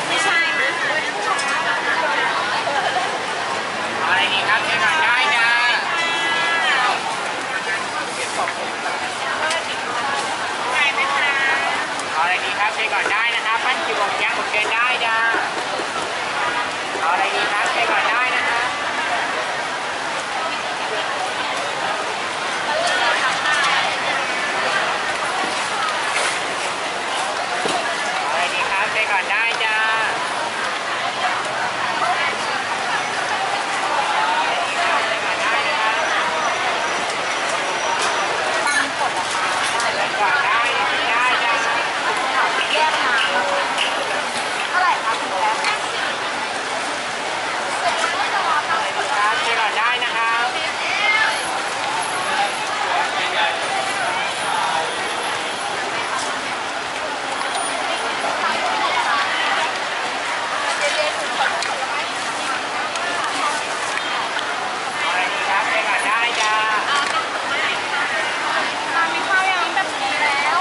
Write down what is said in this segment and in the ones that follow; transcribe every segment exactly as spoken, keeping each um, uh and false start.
ไม่ใช่นะอะไรดีครับเช็คก่อนได้จ้าอะไรดีครับเช็คก่อนได้นะครับปั้นจิ๋วบอกย่างหมดเกณฑ์ได้จ้าอะไรดีครับเช็คก่อนได้นะครับอะไรดีครับเช็คก่อนได้จ้าก่อนได้ได้จ้าแยกมาเท่าไหร่คะคุณแม่ครับเช็คก่อนได้นะครับอะไรดีครับเช็คก่อนได้จ้ามีข้าวยังแบบนี้แล้ว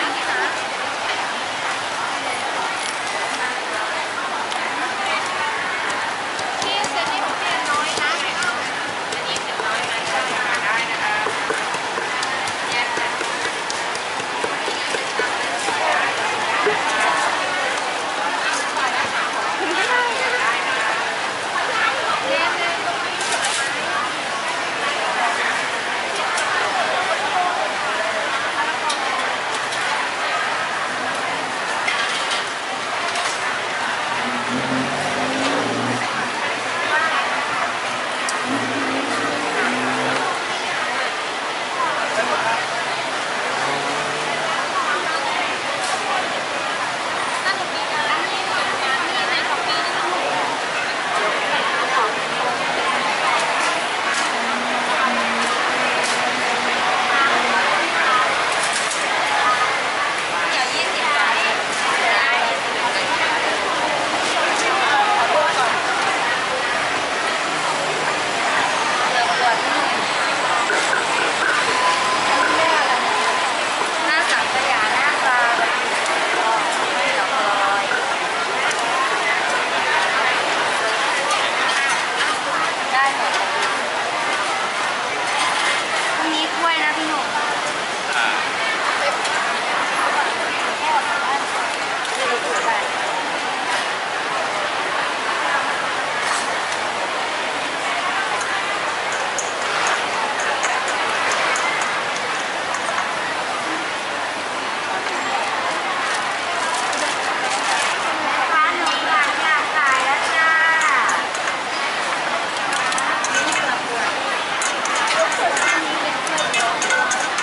พี่เซนนี่ผมเปลี่ยนน้อยนะอันนี้เปลี่ยนน้อยนะได้นะครับแยกกันอ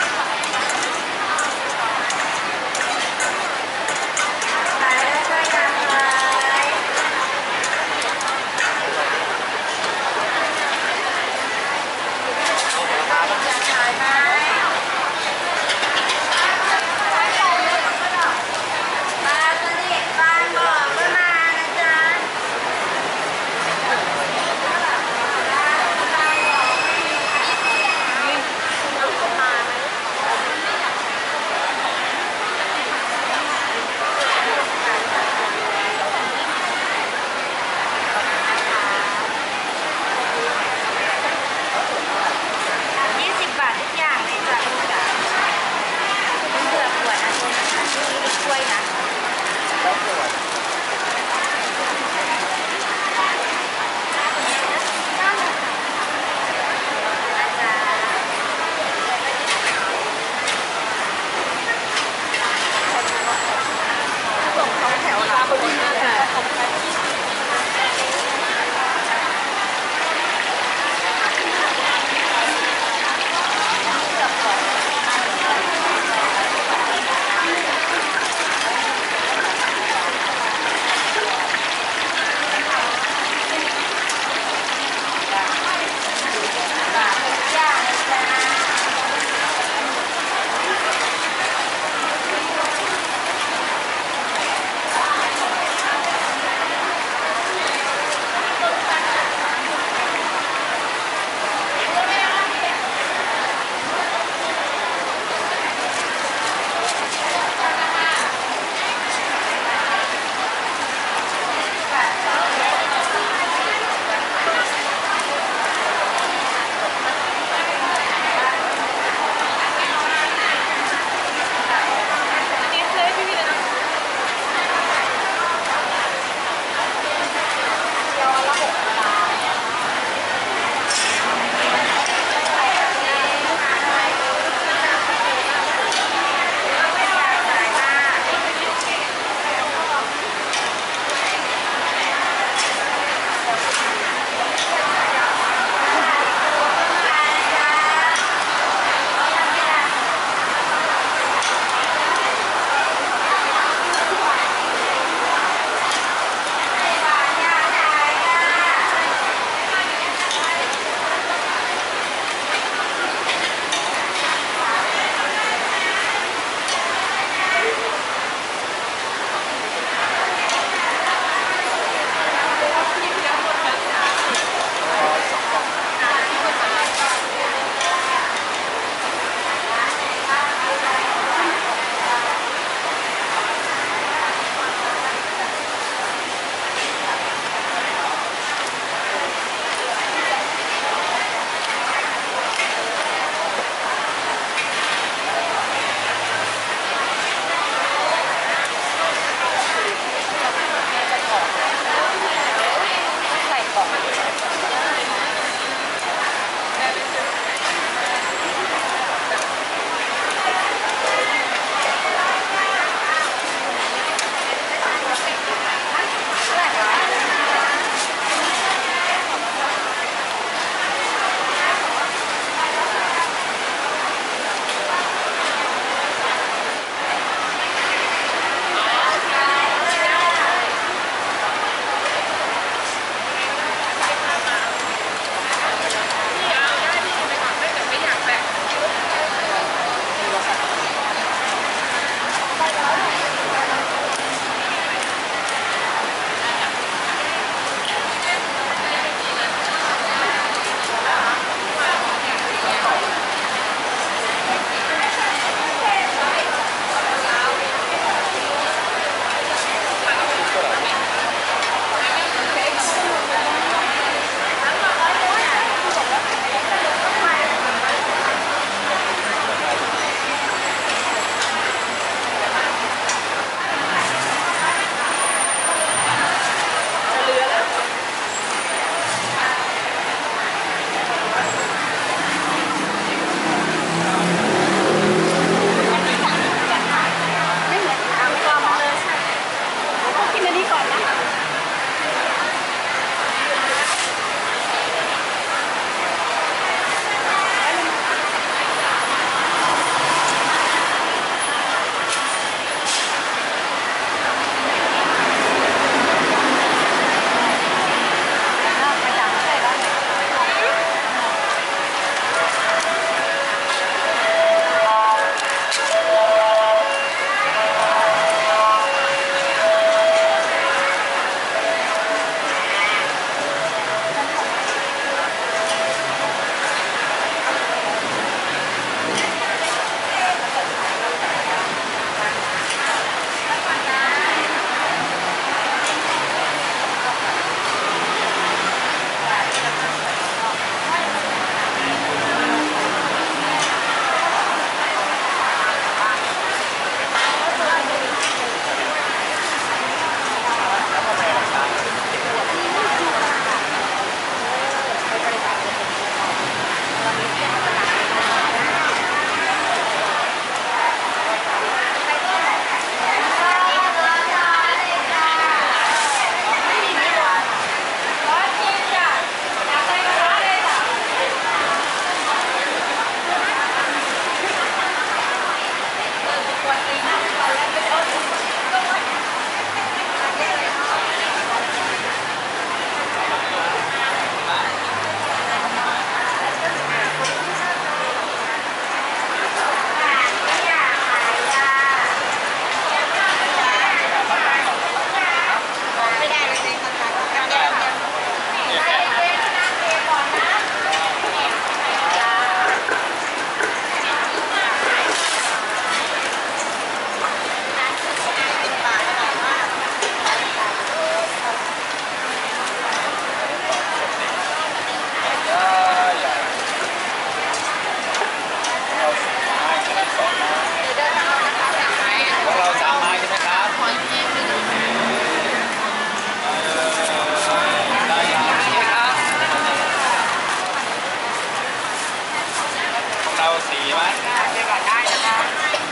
ใช่ไหมเช็คก่อนได้นะครับ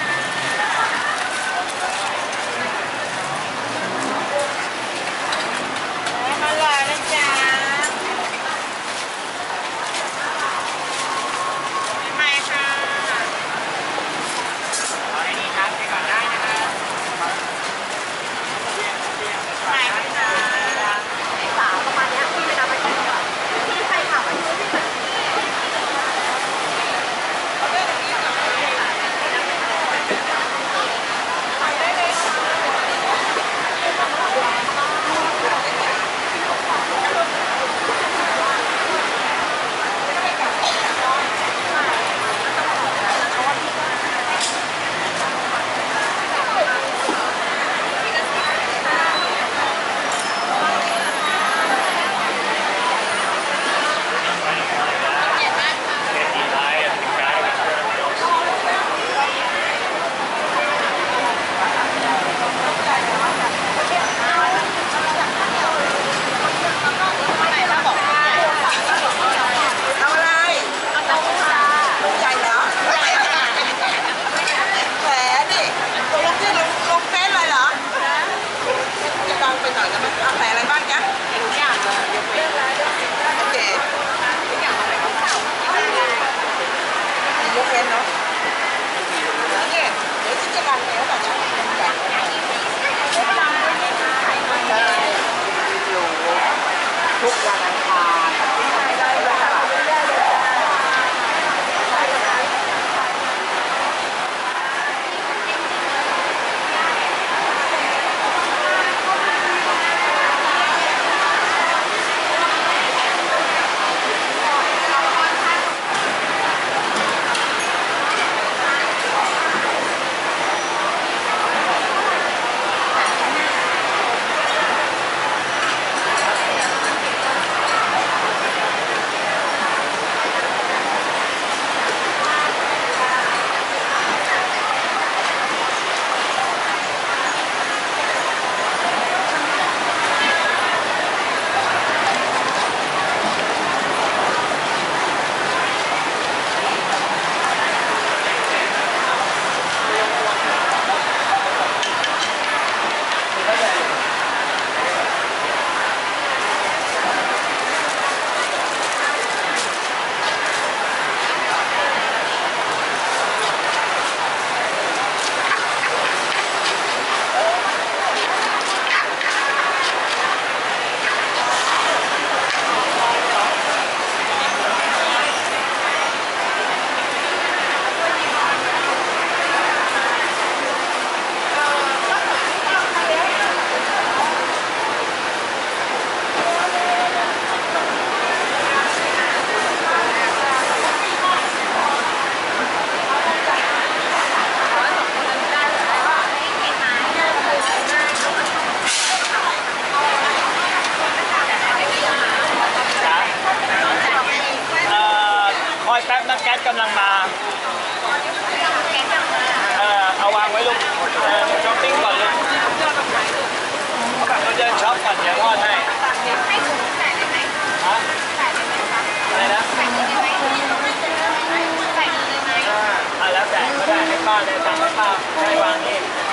มาเลยนะจ๊ะไม่ค่ะเอาในนี้ครับเช็คก่อนได้นะครับไม่ค่ะสาวประมาณนี้พี่ไปทำอะไรกินก่อนพี่ใครถามอายุพี่แบบทุกวันอังคารคอยแป๊บนะแก๊สกำลังมาเออเอาวางไว้ลูกเออช้อปปิ้งก่อนลูกเราเดินช็อปก่อนเดี๋ยวทอดให้ให้ถุงใส่ได้ไหมฮะใส่ได้ไหมคะอะไรนะใส่ได้ไหมใส่ได้ไหมอ่าแล้วแต่ก็ได้ให้ป้าได้สั่งให้ป้าให้วางนี่